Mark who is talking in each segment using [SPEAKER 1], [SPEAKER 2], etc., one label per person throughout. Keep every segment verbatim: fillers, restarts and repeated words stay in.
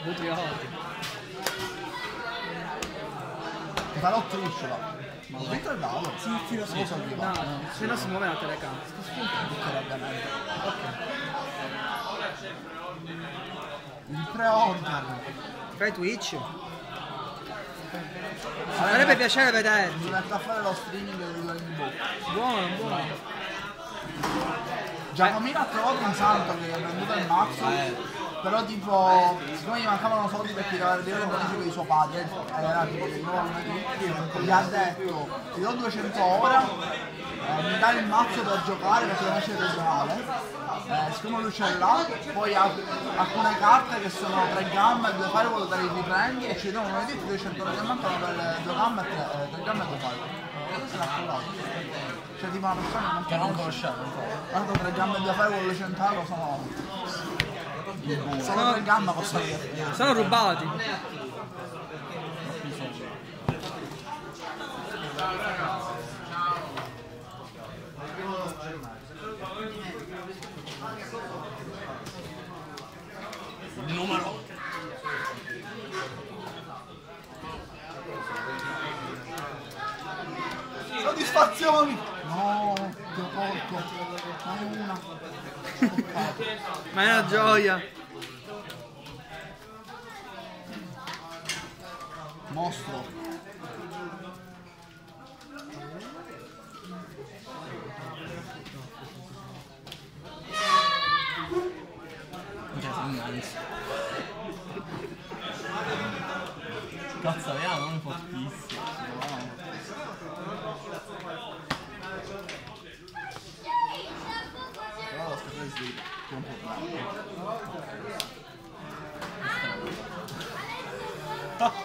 [SPEAKER 1] Butrioti.
[SPEAKER 2] Ti farò Twitch là. Ma ho detto il dado?
[SPEAKER 1] Sì, sì, lo so.
[SPEAKER 2] Sì, sono arrivato.
[SPEAKER 1] No, se no si muove la telecamera.
[SPEAKER 2] Il pre-order.
[SPEAKER 1] Fai Twitch? Farebbe piacere vederti.
[SPEAKER 2] Mi metto a fare lo streaming di Line Book.
[SPEAKER 1] Buono, buono.
[SPEAKER 2] Giacomino ha trovato un santo che è venduto il mazzo. Però tipo, siccome gli mancavano soldi per tirare le bonifiche di suo padre, era tipo il nuovo lunedì, gli ha detto ti do duecento ora, eh, mi dai il mazzo per giocare perché non c'è regionale, eh, siccome lui ce l'ha, poi ha alcune carte che sono tre gamma e due firewall te li riprendi e ci do lunedì duecento ore che mancano per due gamma e tre, eh, tre gamma e due firewall. Se l'ha accollato. Cioè tipo una persona
[SPEAKER 3] che non conosciamo.
[SPEAKER 2] Guarda tre gamma e due firewall cento euro sono... Sono in gamba posso dire.
[SPEAKER 1] Sono rubati.
[SPEAKER 3] Il numero.
[SPEAKER 2] Soddisfazioni! No, che porco. Ma è una.
[SPEAKER 1] Ma è una gioia.
[SPEAKER 2] Mostro.
[SPEAKER 3] Cazzo, aveva non fortissimo.
[SPEAKER 2] Però lo scappare di che è un po' bravo.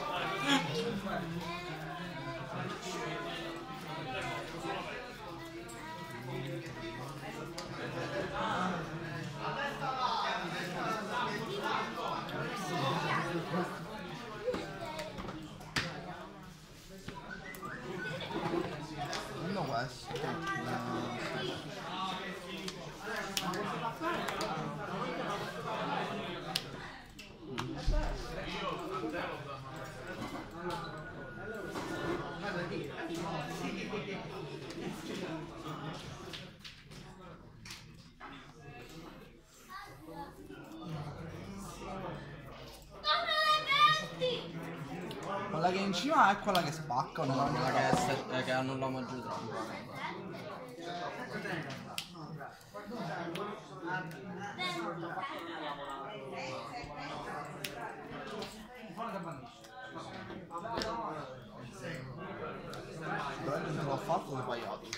[SPEAKER 2] No questo. Quella che è in cima è quella che spacca o no?
[SPEAKER 3] Quella che, è, che annulliamo giù troppo.
[SPEAKER 2] Non l'ho fatto, l'ho sbagliato.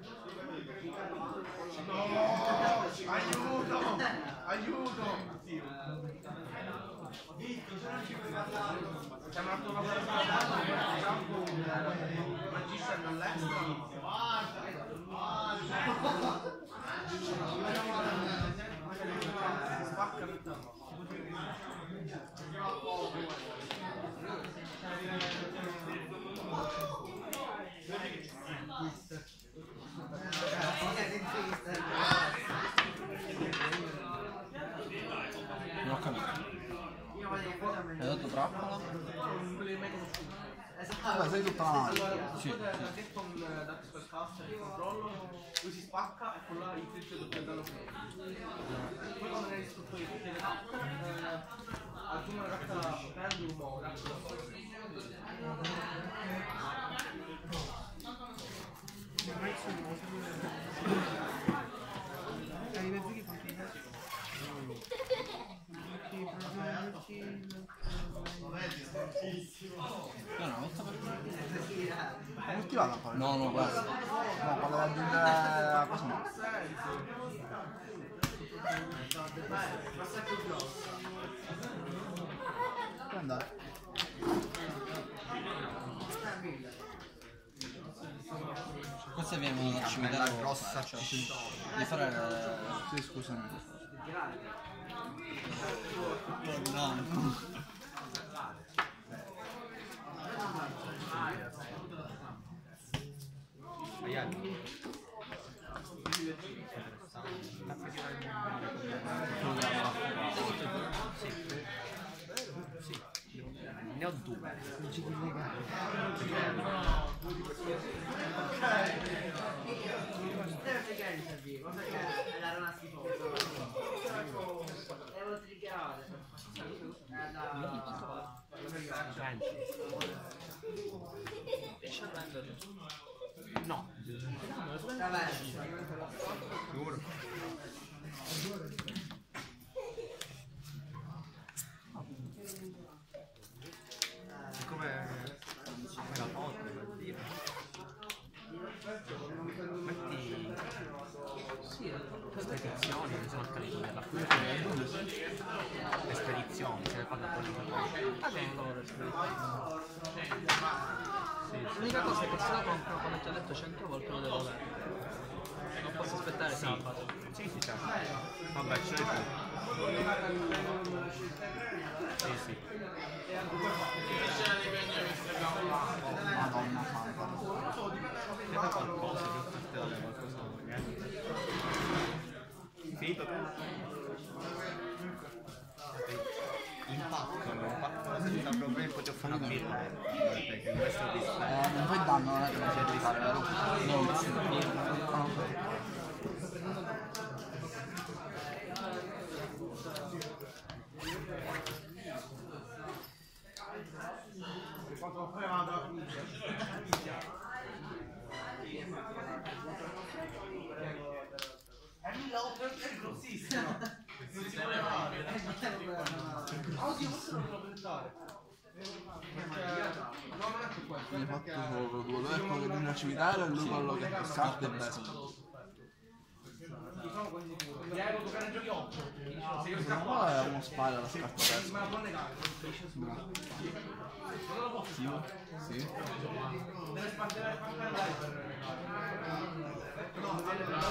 [SPEAKER 4] Aiuto! Aiuto! Siamo andato a lavorare Magician all'estero. Si spacca tutto.
[SPEAKER 3] Non ho capito. Hai dato trappola?
[SPEAKER 2] Vabbè, sei tutta la mano.
[SPEAKER 3] Sì, sì.
[SPEAKER 4] Lui si spacca e con là il tizio doppia dallo poi quando ne distruttori tutte le tappe aggiungo una carta prendi un po'
[SPEAKER 3] No, una volta per
[SPEAKER 2] È ultimata poi?
[SPEAKER 3] No, no, guarda.
[SPEAKER 2] No, quando devi aggiungere la cosa no. Puoi andare.
[SPEAKER 3] Questa viene dal cimitero
[SPEAKER 2] grossa, cioè, sì.
[SPEAKER 3] di fare le...
[SPEAKER 2] Sì, scusami.
[SPEAKER 3] No. ho due.
[SPEAKER 1] Non ci illegale.
[SPEAKER 4] Deve fregare di servire, cosa che è la rana schifosa. Devo triggerare. È da...
[SPEAKER 3] Riesci a prenderlo? No.
[SPEAKER 4] Vabbè.
[SPEAKER 3] Giuro.
[SPEAKER 1] Come...
[SPEAKER 3] Come la foto, per dire. Metti... Sì, le spedizioni che sono accadute nella le spedizioni, se le fanno a quelli che
[SPEAKER 1] Ah, sono loro le spedizioni. L'unica cosa è che se la comprano, come ti ho detto cento volte, lo devo vendere. Non posso aspettare sabato.
[SPEAKER 3] Sì, sì, certo. Vabbè, ce l'hai tu. Sì, sì.
[SPEAKER 2] Madonna santa.
[SPEAKER 3] Ti fai qualcosa, ti dare qualcosa. Finito te? Impatto, impatto senza problemi, poi ti ho fatto una birra. Perché questo è il
[SPEAKER 2] Eh, non fai danno, non è che non si devi fare, vero? No, ah, ok.
[SPEAKER 4] È grossissimo. Non si vuole fare. Oddio, questo non lo pensare. No, non è per questo.
[SPEAKER 2] Mi hai fatto solo due, lui è quello che viene a cimitero e lui quello che è carte e bestia.
[SPEAKER 4] Diciamo così sicuro. Diego, tu che ne giochi otto. Se io
[SPEAKER 2] Ma
[SPEAKER 4] scappo.
[SPEAKER 2] qua è uno spalla la scarta bestia.
[SPEAKER 4] Ma non negare. Non lo posso
[SPEAKER 2] Sì, sì.
[SPEAKER 4] deve spandere per... No,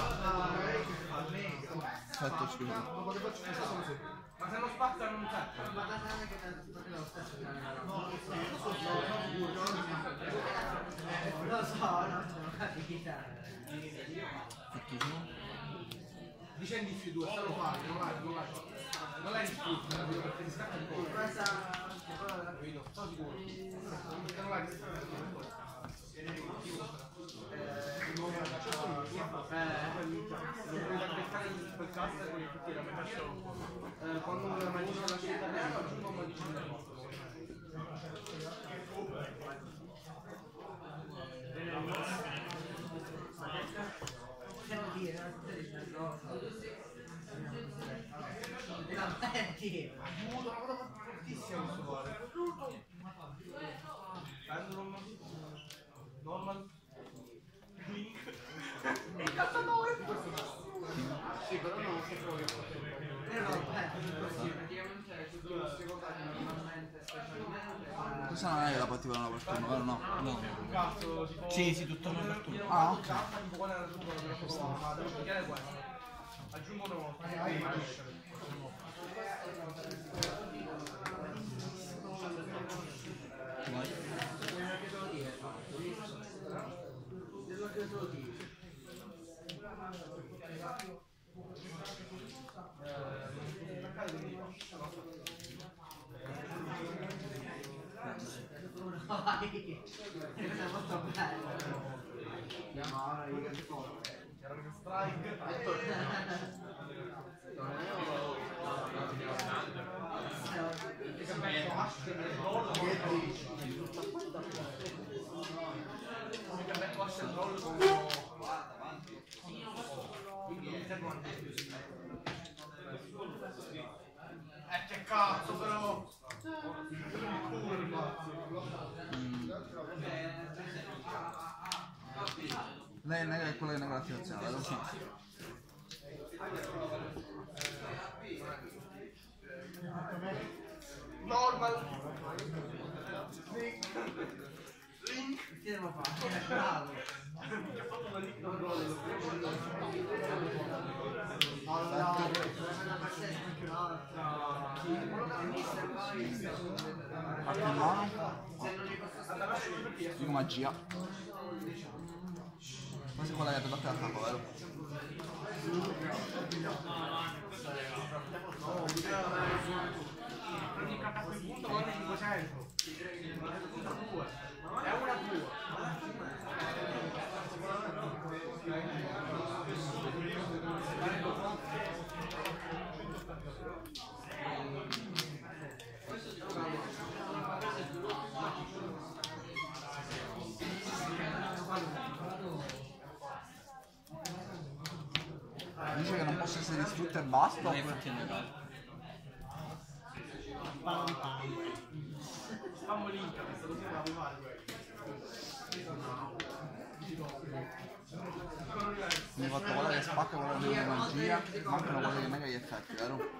[SPEAKER 2] Aspetta, scusa.
[SPEAKER 4] ma se non spazza non serve. Ma da che lo stesso no, lo so, non sono capito. Dice indizi due, se lo fai, non l'hai, non l'hai. Non l'hai distrutto, perché ti scappa di colpo. Questa... sono sicuro. Non l'hai distrutto. Quel cast con i tutti la metà quando la maglia la scelta nera aggiungo un magicino del vostro devo dire no aiuto una cosa fortissima questo cuore normal link il calciatore sì, però non so come eh no, eh, praticamente su due secondari normalmente, specialmente
[SPEAKER 2] Questa non è la partita per turno, vero? No.
[SPEAKER 3] No.
[SPEAKER 4] un cazzo, tipo
[SPEAKER 3] Sì, sì, tutto per tu.
[SPEAKER 2] Ah, ok.
[SPEAKER 4] tipo qual era il tuo per questo ma devo spiegare questo aggiungo una volta eh che cazzo però
[SPEAKER 2] Lei non è quella che è una gratinazione, vero? Sì.
[SPEAKER 4] normal link link che devo fare? Bravo che ha fatto una link non roll
[SPEAKER 2] Parti in mano. Dico magia. Questa è quella che ti batte al capo, vero?
[SPEAKER 4] prendi il K a quel punto quando cinque sei
[SPEAKER 2] Dice che non posso essere distrutto e basta?
[SPEAKER 1] No,
[SPEAKER 2] Oppure...
[SPEAKER 1] infatti è negato.
[SPEAKER 2] Mi hai fatto quella che spacca, quella di magia, mancano quelle che mega gli effetti, vero?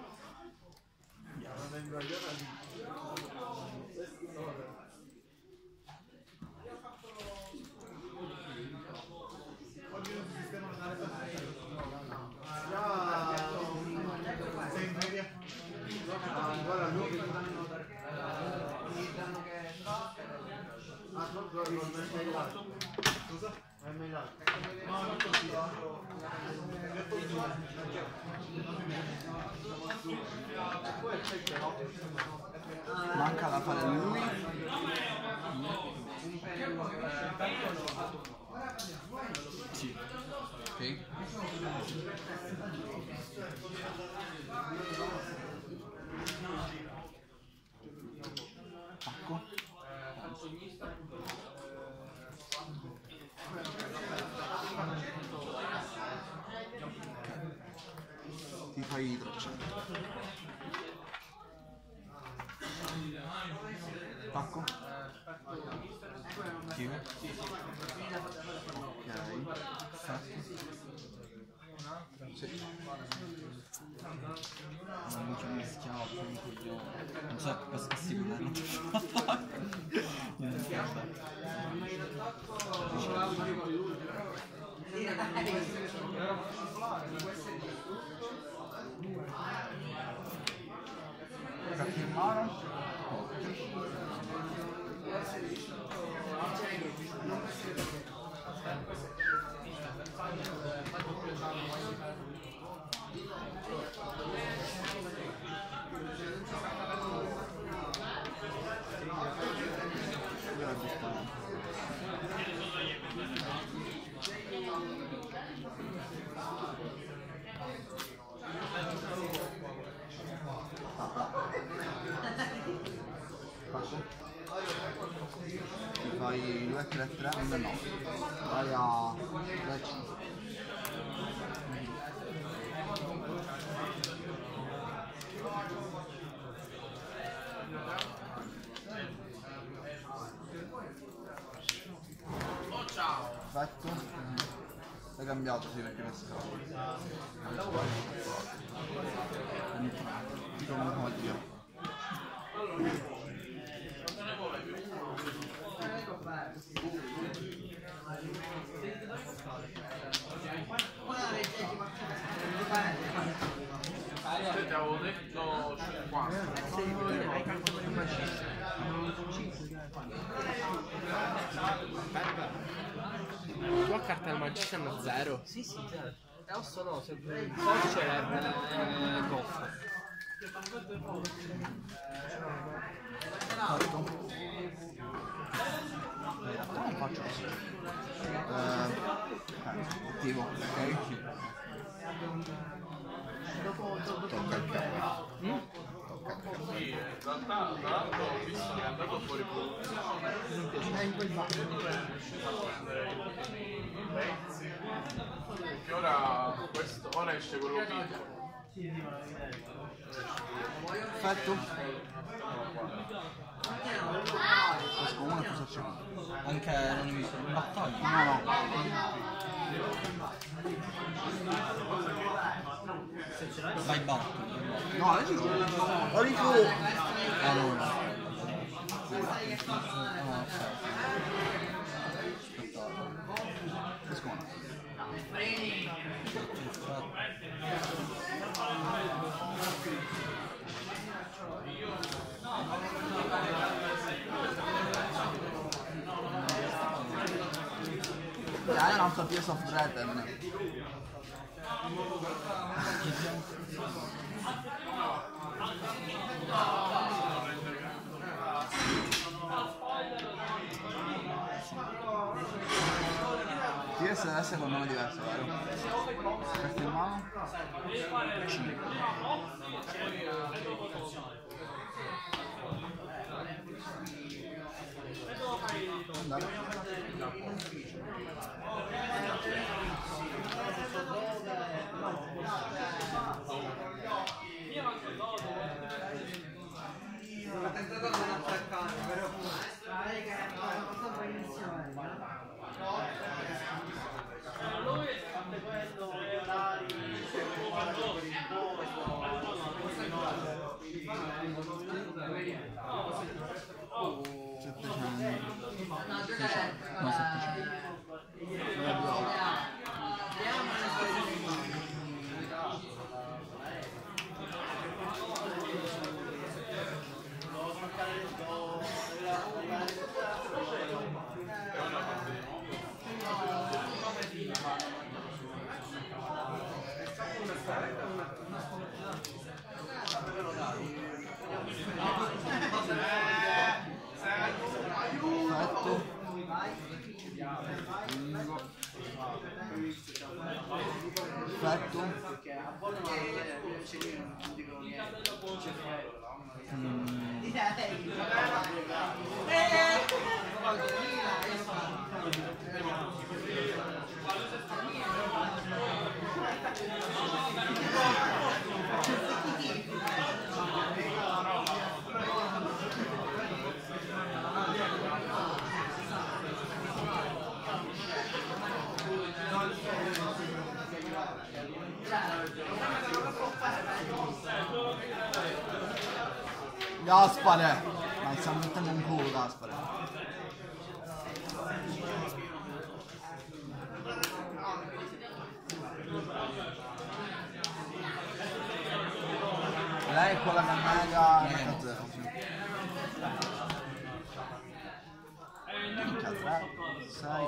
[SPEAKER 2] Manca da fare lui.
[SPEAKER 1] Sì.
[SPEAKER 2] Ok. Attacco. Ti fai traccia. Attacco.
[SPEAKER 1] Attivo.
[SPEAKER 2] Ok. Perfetto. Sì.
[SPEAKER 1] Non mi chiamo schiavo, sono un coglione. Non so che cosa si vuole. Non
[SPEAKER 2] Carta in mano. Ti fai due tre tre, no, vai a due cinque. Perfetto. L'hai cambiato, sì, perché ne scavo. Ti trovo come dire.
[SPEAKER 5] Ti avevo detto cinquanta.
[SPEAKER 1] hai carta del magista.
[SPEAKER 6] Tu a carta del magician a zero?
[SPEAKER 1] Sì, sì, zero. E osso no, se il codice è eh, goffo.
[SPEAKER 2] Non faccio così. Eh, attivo, ok? Tocca il capo.
[SPEAKER 5] Sì, in realtà tra l'altro ho visto che è andato fuori produzione.
[SPEAKER 2] È in quel bar.
[SPEAKER 5] Pezzi. Che ora questo ora esce quello piccolo.
[SPEAKER 2] Perfetto. Questo uno cosa c'è?
[SPEAKER 1] Anche non mi sono in battaglia.
[SPEAKER 2] No, no.
[SPEAKER 1] Vai batto.
[SPEAKER 2] No, adesso ci sono. Ho rifu.
[SPEAKER 1] Ah no, no. Ah, ok.
[SPEAKER 2] Sconto. Dai, un altro piece of bread. questo deve essere con nome diverso, vero? Carte in mano?
[SPEAKER 4] La tentata non attaccare, però sai che è abbastanza iniziale. Lui fatte quello, gli orari, per il
[SPEAKER 2] settecento. No, settecento. Perfetto. Gaspare! Ma stiamo mettendo un culo, Gaspare. Lei è quella che mega mega zero, sì. Minchia, tre, sei,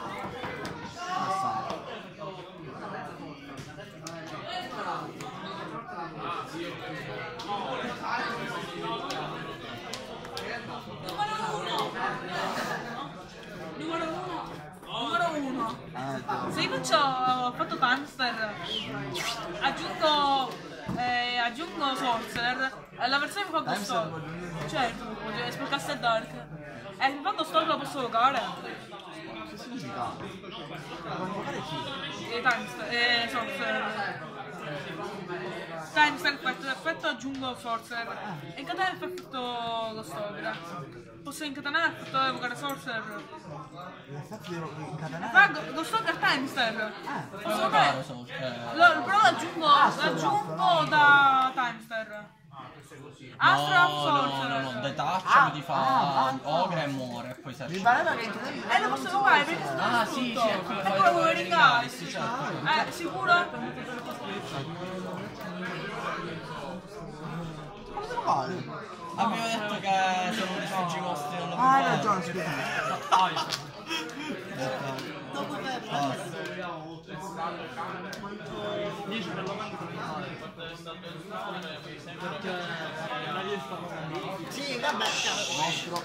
[SPEAKER 7] Numero uno. Numero uno.
[SPEAKER 2] eh,
[SPEAKER 7] Se io faccio, ho fatto Timester, aggiungo, eh, aggiungo Sorcerer, la versione mi fa
[SPEAKER 2] Timester
[SPEAKER 7] Ghost
[SPEAKER 2] lo aggiungi?
[SPEAKER 7] certo, voglio Spellcast e Dark. E mi fa Ghost la posso giocare?
[SPEAKER 2] che significa? Puoi giocare chi?
[SPEAKER 7] E Timester, e Sorcerer. Timester effetto, effetto aggiungo Sorcerer. E incatenare effetto Ghost Opera. Posso incatenare effetto evocare Sorcerer.
[SPEAKER 2] L'effetto di incatenare?
[SPEAKER 7] Fa Ghost Opera Timester. Posso giocare?
[SPEAKER 6] Eh,
[SPEAKER 7] Lo, però l'aggiungo, l'aggiungo da Timester. Astra
[SPEAKER 6] No, no,
[SPEAKER 7] Sorcerer.
[SPEAKER 6] no, no, detaccia ti fa ogre e muore e poi si
[SPEAKER 2] Mi
[SPEAKER 6] accende.
[SPEAKER 2] pareva che incatenavi.
[SPEAKER 7] Eh, lo posso giocare perché sono
[SPEAKER 6] Ah sì, sì, è quello
[SPEAKER 7] è
[SPEAKER 6] che
[SPEAKER 7] quello con
[SPEAKER 6] fai
[SPEAKER 7] i ringali.
[SPEAKER 6] sì, certo.
[SPEAKER 7] Eh, sicuro?
[SPEAKER 2] Come te lo fai?
[SPEAKER 6] Abbiamo detto che se non distruggi i mostri non lo puoi
[SPEAKER 2] Ah, hai
[SPEAKER 6] fare.
[SPEAKER 2] ragione, scusa.
[SPEAKER 1] dieci per l'omando per fare, perché non riesco a fare.
[SPEAKER 4] Sì, vabbè,
[SPEAKER 2] Nostro.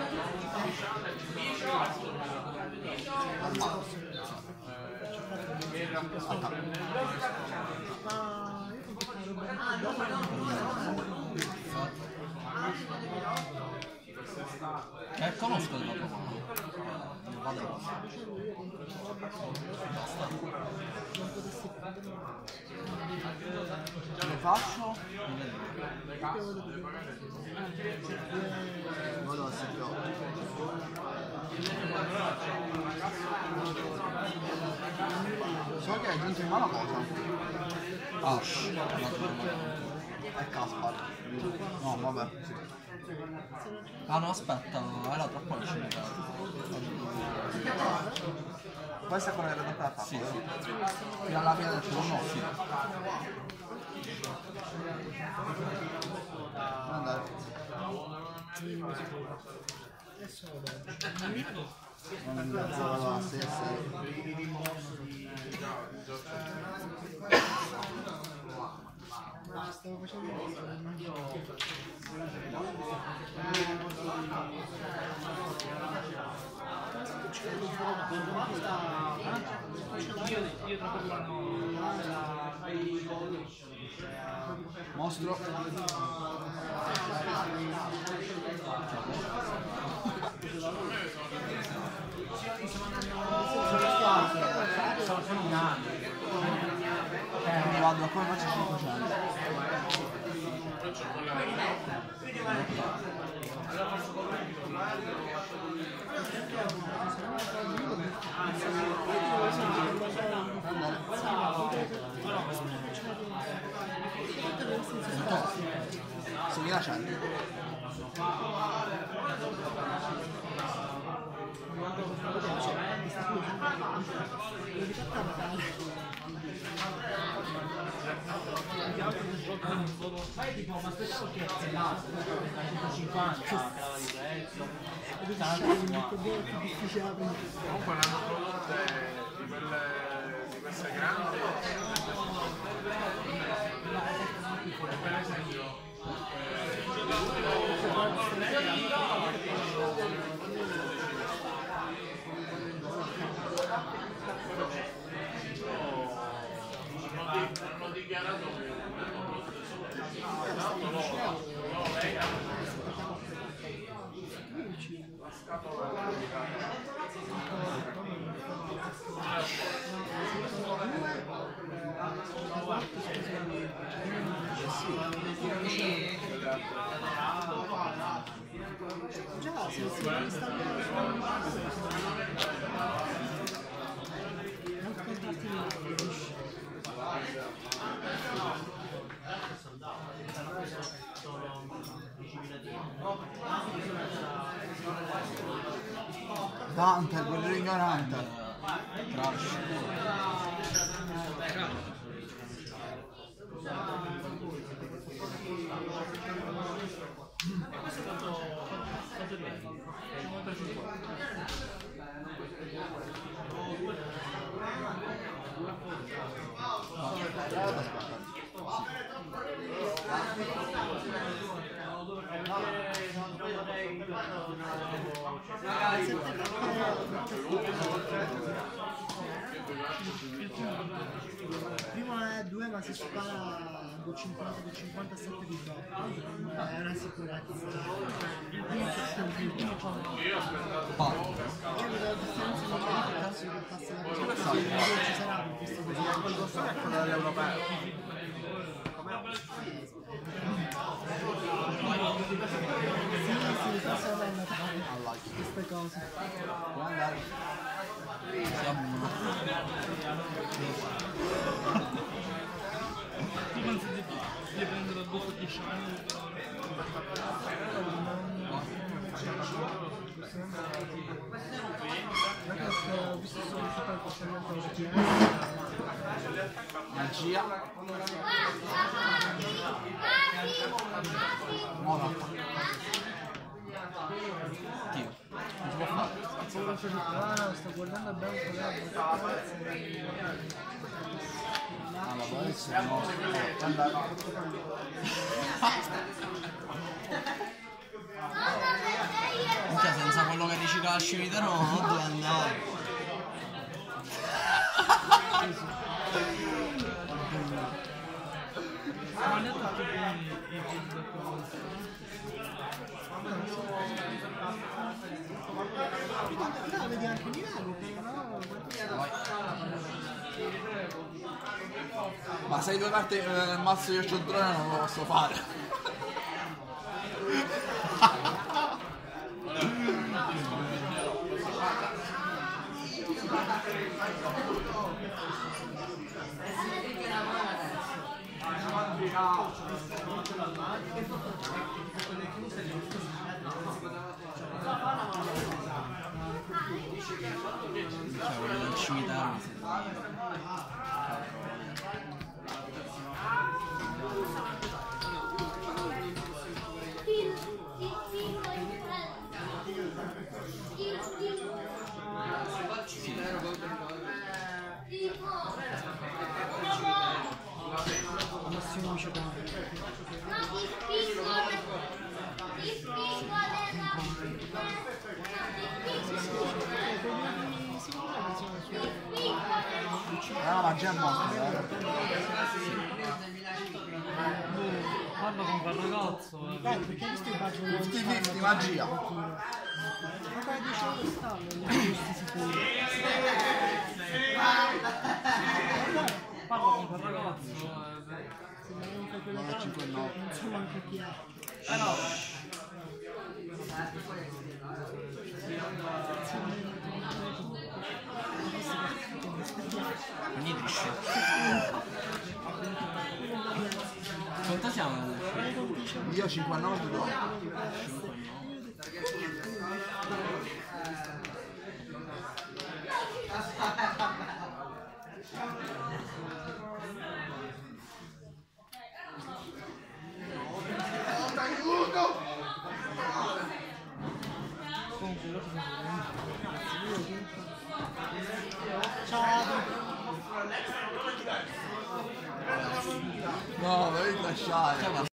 [SPEAKER 6] Eh, conosco il lato mano.
[SPEAKER 2] Non vado. Lo faccio? Vado a sette so che hai aggiunto in mano cosa?
[SPEAKER 6] Ash.
[SPEAKER 2] È Caspar. No, vabbè, sì.
[SPEAKER 6] Ah no, aspetta, era troppo vicino.
[SPEAKER 2] Questa è quella che era da
[SPEAKER 6] Sì, sì.
[SPEAKER 2] fino alla fine del turno? Sì. Andare. Non sì, sì.
[SPEAKER 8] Stavo facendo
[SPEAKER 2] mostro. Quindi vado a come faccio cinquecento. seimilacento.
[SPEAKER 5] Comunque ne hanno prodotte di quelle di queste grandi. Per esempio hanno dichiarato che tanto loro lei ha la scatola
[SPEAKER 8] Già, se si sta
[SPEAKER 2] Dante, il guerriero ignorante. Crash.
[SPEAKER 8] Prima è due ma si spara con cinquanta con cinquantasette di drop. È una sicurezza.
[SPEAKER 5] io ho aspettato
[SPEAKER 8] Io vedo la differenza di cazzo che passa la cosa. Non ci sarà per questo così.
[SPEAKER 3] è quello dell'europeo.
[SPEAKER 8] Sì, sì, forse non è andata queste cose.
[SPEAKER 2] Può andare.
[SPEAKER 1] Tu pensi di, di prendere addosso dieci anni?
[SPEAKER 8] Perché ho visto solo super facilmente
[SPEAKER 2] Magia. Mono. Dio. Non si può fare.
[SPEAKER 8] Ah no, sto guardando bene con
[SPEAKER 2] Ah, ma può essere no. Minchia, senza quello che ricicla al cimitero non dove andare.
[SPEAKER 8] no, vedi anche Milano,
[SPEAKER 2] Vai. Ma se hai due carte nel mazzo io c'ho il drone non lo posso fare. Cioè, voglio del cimitero mi
[SPEAKER 8] Massimo Città.
[SPEAKER 2] Ah, ma già è morto, eh.
[SPEAKER 1] Parlo con quel ragazzo. eh.
[SPEAKER 8] Dai, perché questo è il bacio del
[SPEAKER 2] cinquanta cinquanta magia.
[SPEAKER 8] Ma qua dieci euro stanno, gli acquisti sicuri.
[SPEAKER 1] Parlo con quel ragazzo. eh.
[SPEAKER 8] Se non fai quelle carte,
[SPEAKER 2] cinquantanove.
[SPEAKER 8] non so manco chi è.
[SPEAKER 1] Eh no.
[SPEAKER 3] Niente. Quanto siamo?
[SPEAKER 2] Io cinquantanove tu due.
[SPEAKER 8] Ciao.
[SPEAKER 2] No, devi lasciare.